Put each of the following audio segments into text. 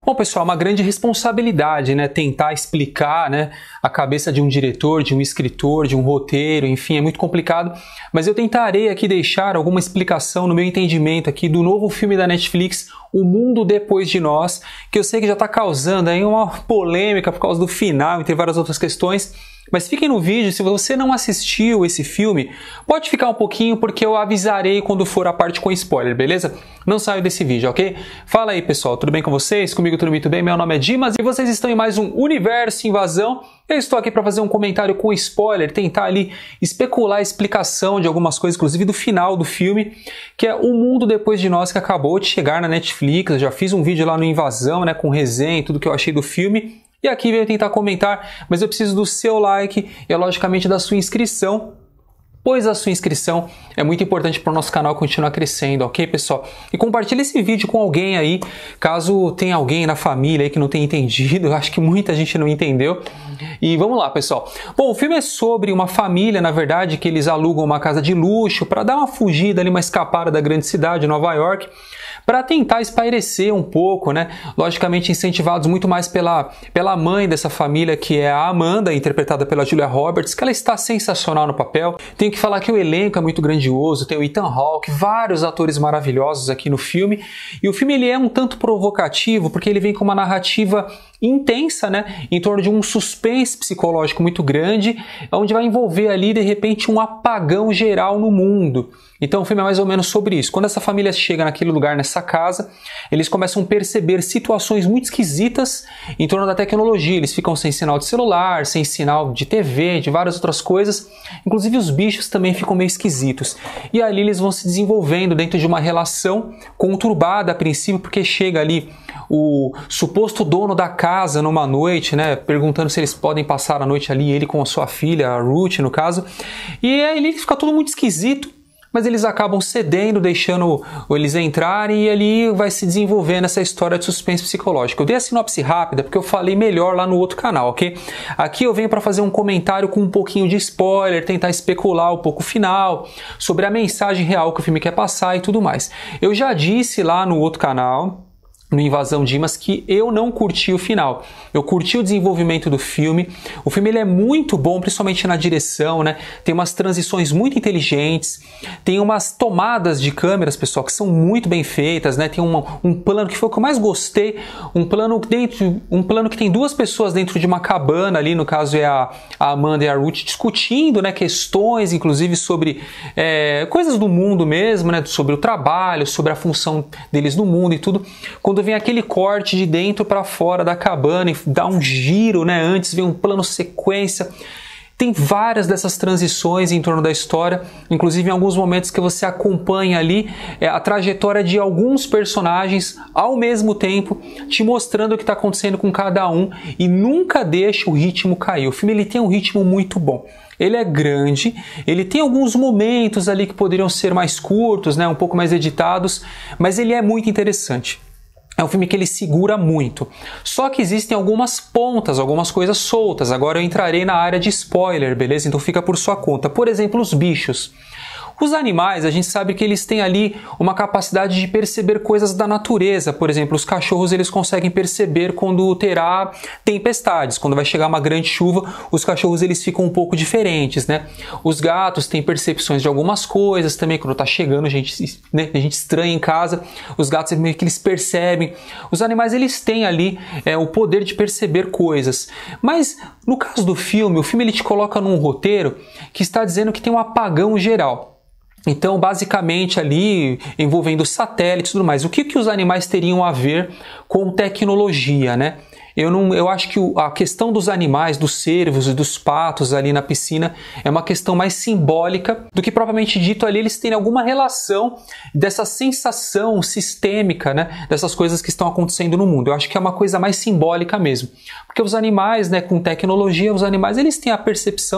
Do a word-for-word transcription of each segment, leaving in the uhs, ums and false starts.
Bom, pessoal, é uma grande responsabilidade, né, tentar explicar, né, a cabeça de um diretor, de um escritor, de um roteiro, enfim, é muito complicado, mas eu tentarei aqui deixar alguma explicação no meu entendimento aqui do novo filme da Netflix, O Mundo Depois de Nós, que eu sei que já está causando aí uma polêmica por causa do final, entre várias outras questões. Mas fiquem no vídeo, se você não assistiu esse filme, pode ficar um pouquinho porque eu avisarei quando for a parte com spoiler, beleza? Não saio desse vídeo, ok? Fala aí, pessoal, tudo bem com vocês? Comigo tudo muito bem, meu nome é Dimas e vocês estão em mais um Universo Invasão. Eu estou aqui para fazer um comentário com spoiler, tentar ali especular a explicação de algumas coisas, inclusive do final do filme, que é O Mundo Depois de Nós, que acabou de chegar na Netflix. Eu já fiz um vídeo lá no Invasão, né, com resenha e tudo que eu achei do filme. E aqui venho tentar comentar, mas eu preciso do seu like e, logicamente, da sua inscrição, pois a sua inscrição é muito importante para o nosso canal continuar crescendo, ok, pessoal? E compartilhe esse vídeo com alguém aí, caso tenha alguém na família aí que não tenha entendido, eu acho que muita gente não entendeu. E vamos lá, pessoal. Bom, o filme é sobre uma família, na verdade, que eles alugam uma casa de luxo para dar uma fugida ali, uma escapada da grande cidade, Nova York, para tentar espairecer um pouco, né? Logicamente incentivados muito mais pela, pela mãe dessa família, que é a Amanda, interpretada pela Julia Roberts, que ela está sensacional no papel. Tenho que falar que o elenco é muito grandioso, tem o Ethan Hawke, vários atores maravilhosos aqui no filme. E o filme ele é um tanto provocativo, porque ele vem com uma narrativa intensa, né? Em torno de um suspense psicológico muito grande, onde vai envolver ali, de repente, um apagão geral no mundo. Então o filme é mais ou menos sobre isso. Quando essa família chega naquele lugar, nessa casa, eles começam a perceber situações muito esquisitas em torno da tecnologia. Eles ficam sem sinal de celular, sem sinal de T V, de várias outras coisas. Inclusive os bichos também ficam meio esquisitos. E ali eles vão se desenvolvendo dentro de uma relação conturbada a princípio, porque chega ali o suposto dono da casa numa noite, né, perguntando se eles podem passar a noite ali, ele com a sua filha, a Ruth no caso. E aí ele fica tudo muito esquisito. Mas eles acabam cedendo, deixando eles entrarem e ali vai se desenvolvendo essa história de suspense psicológico. Eu dei a sinopse rápida porque eu falei melhor lá no outro canal, ok? Aqui eu venho para fazer um comentário com um pouquinho de spoiler, tentar especular um pouco o final, sobre a mensagem real que o filme quer passar e tudo mais. Eu já disse lá no outro canal, no Invasão Dimas, que eu não curti o final. Eu curti o desenvolvimento do filme. O filme ele é muito bom, principalmente na direção, né? Tem umas transições muito inteligentes, tem umas tomadas de câmeras, pessoal, que são muito bem feitas, né? Tem uma, um plano que foi o que eu mais gostei, um plano dentro, um plano que tem duas pessoas dentro de uma cabana ali, no caso é a, a Amanda e a Ruth, discutindo, né, questões, inclusive sobre é, coisas do mundo mesmo, né? Sobre o trabalho, sobre a função deles no mundo e tudo. Quando vem aquele corte de dentro para fora da cabana e dá um giro, né? Antes vem um plano sequência. Tem várias dessas transições em torno da história, inclusive em alguns momentos que você acompanha ali é, a trajetória de alguns personagens ao mesmo tempo, te mostrando o que está acontecendo com cada um e nunca deixa o ritmo cair. O filme ele tem um ritmo muito bom. Ele é grande, ele tem alguns momentos ali que poderiam ser mais curtos, né? Um pouco mais editados, mas ele é muito interessante. É um filme que ele segura muito. Só que existem algumas pontas, algumas coisas soltas. Agora eu entrarei na área de spoiler, beleza? Então fica por sua conta. Por exemplo, os bichos. Os animais, a gente sabe que eles têm ali uma capacidade de perceber coisas da natureza. Por exemplo, os cachorros eles conseguem perceber quando terá tempestades, quando vai chegar uma grande chuva, os cachorros eles ficam um pouco diferentes, né? Os gatos têm percepções de algumas coisas também, quando tá chegando gente, né, a gente estranha em casa, os gatos meio que eles percebem. Os animais eles têm ali é, o poder de perceber coisas. Mas no caso do filme, o filme ele te coloca num roteiro que está dizendo que tem um apagão geral. Então, basicamente ali, envolvendo satélites e tudo mais, o que, que os animais teriam a ver com tecnologia, né? Eu, não, eu acho que a questão dos animais, dos cervos e dos patos ali na piscina é uma questão mais simbólica do que propriamente dito ali eles terem alguma relação dessa sensação sistêmica, né, dessas coisas que estão acontecendo no mundo. Eu acho que é uma coisa mais simbólica mesmo. Porque os animais, né, com tecnologia, os animais eles têm a percepção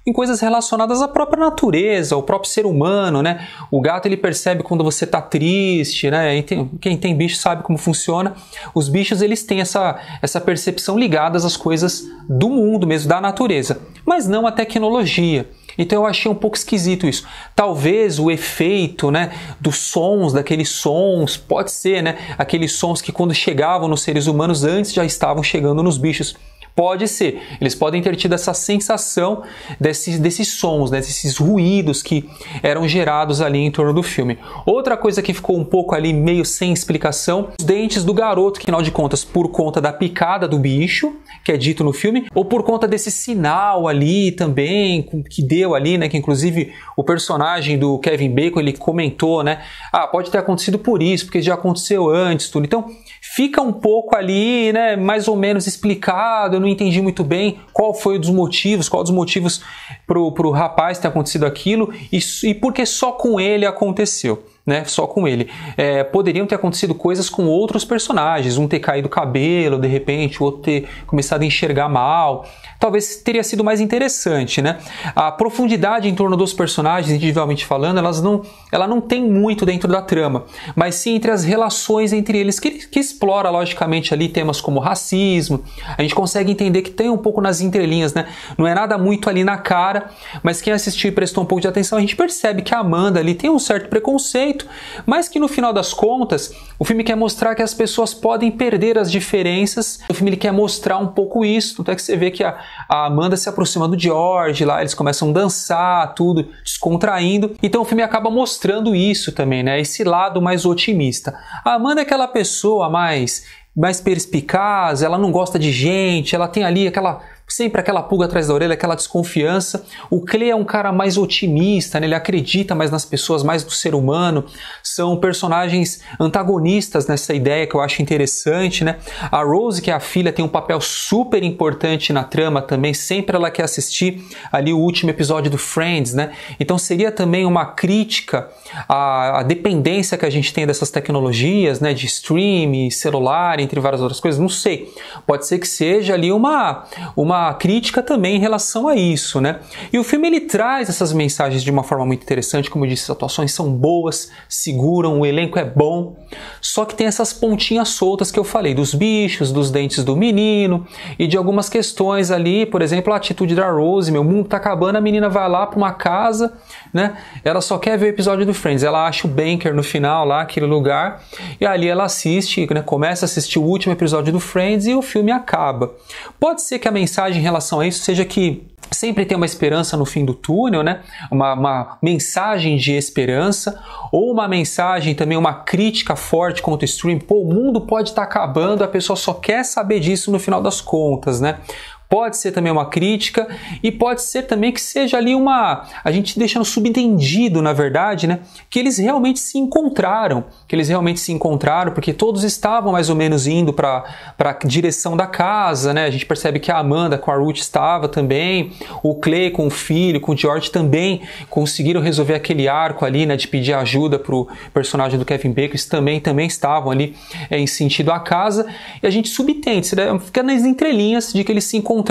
em coisas relacionadas à própria natureza, ao próprio ser humano, né? O gato ele percebe quando você está triste, né? E tem, quem tem bicho sabe como funciona. Os bichos eles têm essa, essa percepção ligadas às coisas do mundo mesmo, da natureza, mas não à tecnologia. Então eu achei um pouco esquisito isso. Talvez o efeito, né, dos sons, daqueles sons, pode ser, né, aqueles sons que quando chegavam nos seres humanos antes já estavam chegando nos bichos. Pode ser. Eles podem ter tido essa sensação desses, desses sons, né, desses ruídos que eram gerados ali em torno do filme. Outra coisa que ficou um pouco ali meio sem explicação, os dentes do garoto, que afinal de contas, por conta da picada do bicho, que é dito no filme, ou por conta desse sinal ali também, que deu ali, né, que inclusive o personagem do Kevin Bacon, ele comentou, né, ah, pode ter acontecido por isso, porque já aconteceu antes, tudo. Então, fica um pouco ali, né, mais ou menos explicado. Eu não entendi muito bem qual foi um dos motivos, qual dos motivos pro, pro rapaz ter acontecido aquilo e, e por que só com ele aconteceu. Né, só com ele. É, poderiam ter acontecido coisas com outros personagens, um ter caído o cabelo, de repente, o outro ter começado a enxergar mal. Talvez teria sido mais interessante, né? A profundidade em torno dos personagens, individualmente falando, elas não, ela não tem muito dentro da trama, mas sim entre as relações entre eles, que, que explora, logicamente, ali temas como racismo. A gente consegue entender que tem um pouco nas entrelinhas, né? Não é nada muito ali na cara, mas quem assistiu e prestou um pouco de atenção, a gente percebe que a Amanda ali tem um certo preconceito, mas que no final das contas o filme quer mostrar que as pessoas podem perder as diferenças. O filme ele quer mostrar um pouco isso, tanto é que você vê que a, a Amanda se aproxima do George lá, eles começam a dançar, tudo descontraindo, então o filme acaba mostrando isso também, né? Esse lado mais otimista. A Amanda é aquela pessoa mais mais perspicaz, ela não gosta de gente, ela tem ali aquela sempre aquela pulga atrás da orelha, aquela desconfiança. O Clay é um cara mais otimista, né? Ele acredita mais nas pessoas, mais no ser humano. São personagens antagonistas nessa ideia que eu acho interessante, né? A Rose, que é a filha, tem um papel super importante na trama também. Sempre ela quer assistir ali o último episódio do Friends, né? Então seria também uma crítica à, à dependência que a gente tem dessas tecnologias, né? De streaming, celular, entre várias outras coisas. Não sei. Pode ser que seja ali uma... uma crítica também em relação a isso, né? E o filme ele traz essas mensagens de uma forma muito interessante, como eu disse, as atuações são boas, seguram, o elenco é bom, só que tem essas pontinhas soltas que eu falei, dos bichos, dos dentes do menino e de algumas questões ali, por exemplo, a atitude da Rose, meu mundo tá acabando, a menina vai lá para uma casa, né? Ela só quer ver o episódio do Friends, ela acha o Banker no final lá, aquele lugar, e ali ela assiste, né? Começa a assistir o último episódio do Friends e o filme acaba. Pode ser que a mensagem em relação a isso seja que sempre tem uma esperança no fim do túnel, né? Uma, uma mensagem de esperança, ou uma mensagem também, uma crítica forte contra o stream. Pô, o mundo pode estar acabando, a pessoa só quer saber disso no final das contas, né? Pode ser também uma crítica e pode ser também que seja ali uma... a gente deixando subentendido, na verdade, né? Que eles realmente se encontraram, que eles realmente se encontraram, porque todos estavam mais ou menos indo para a direção da casa, né? A gente percebe que a Amanda com a Ruth estava também, o Clay com o filho, com o George também conseguiram resolver aquele arco ali, né? De pedir ajuda para o personagem do Kevin Bacon, eles também, também estavam ali é, em sentido à casa, e a gente subentende, né? Fica nas entrelinhas de que eles se encontraram.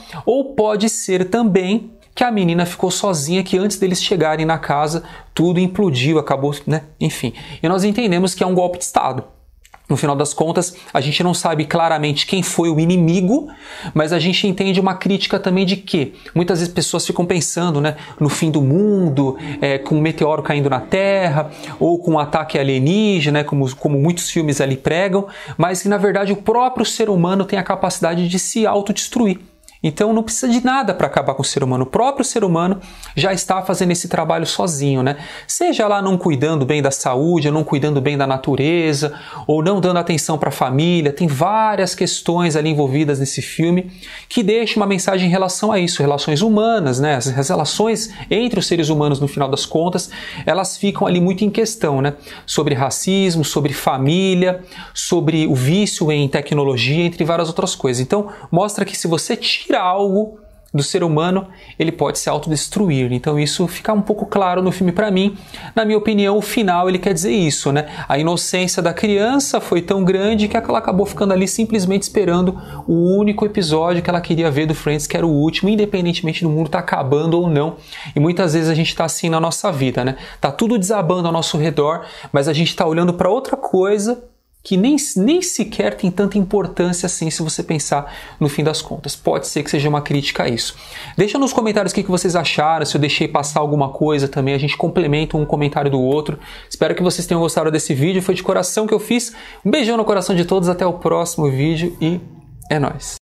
Ou pode ser também que a menina ficou sozinha, que antes deles chegarem na casa tudo implodiu, acabou, né? Enfim. E nós entendemos que é um golpe de Estado. No final das contas, a gente não sabe claramente quem foi o inimigo, mas a gente entende uma crítica também de que muitas vezes pessoas ficam pensando, né, no fim do mundo, é, com um meteoro caindo na Terra, ou com um ataque alienígena, né, como, como muitos filmes ali pregam, mas que na verdade o próprio ser humano tem a capacidade de se autodestruir. Então não precisa de nada para acabar com o ser humano. O próprio ser humano já está fazendo esse trabalho sozinho, né? Seja lá não cuidando bem da saúde, ou não cuidando bem da natureza, ou não dando atenção para a família. Tem várias questões ali envolvidas nesse filme que deixam uma mensagem em relação a isso. Relações humanas, né? As, as relações entre os seres humanos, no final das contas, elas ficam ali muito em questão, né? Sobre racismo, sobre família, sobre o vício em tecnologia, entre várias outras coisas. Então mostra que se você tira algo do ser humano, ele pode se autodestruir. Então isso fica um pouco claro no filme para mim. Na minha opinião, o final ele quer dizer isso, né? A inocência da criança foi tão grande que ela acabou ficando ali simplesmente esperando o único episódio que ela queria ver do Friends, que era o último, independentemente do mundo tá acabando ou não. E muitas vezes a gente tá assim na nossa vida, né? Tá tudo desabando ao nosso redor, mas a gente tá olhando para outra coisa que nem, nem sequer tem tanta importância assim se você pensar no fim das contas. Pode ser que seja uma crítica a isso. Deixa nos comentários o que vocês acharam, se eu deixei passar alguma coisa também, a gente complementa um comentário do outro. Espero que vocês tenham gostado desse vídeo, foi de coração que eu fiz. Um beijão no coração de todos, até o próximo vídeo e é nóis!